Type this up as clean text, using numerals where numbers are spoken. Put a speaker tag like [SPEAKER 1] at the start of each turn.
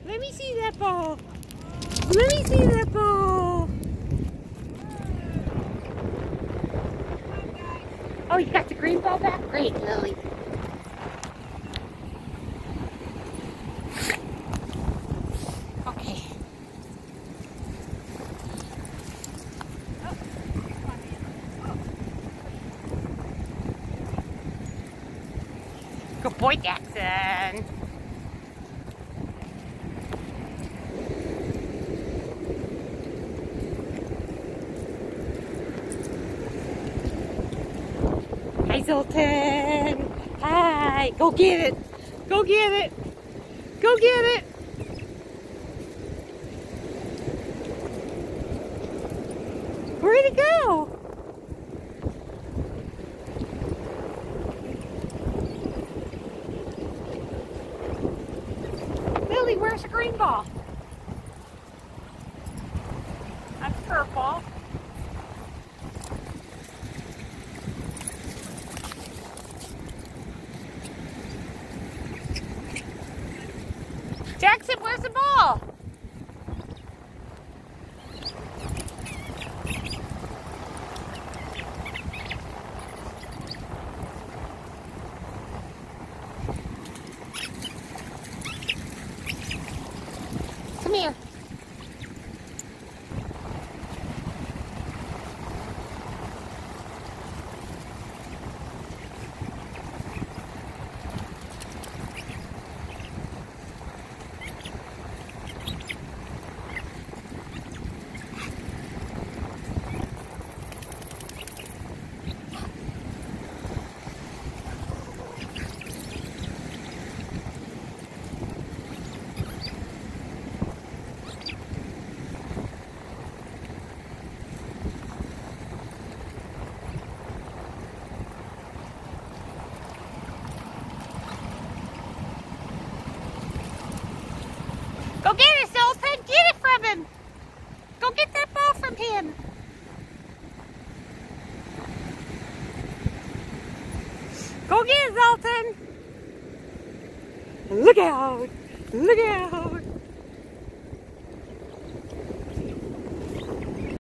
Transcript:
[SPEAKER 1] Let me see that ball. Let me see that ball. Oh, you got the green ball back? Great, Lily. Okay. Good boy, Jackson. Hi, Zoltan. Hi. Go get it. Go get it. Go get it. Where'd it go? Lily, where's the green ball? That's purple. Jackson, where's the ball? Come here. Go get it, Zoltan! Get it from him! Go get that ball from him! Go get it, Zoltan! Look out! Look out!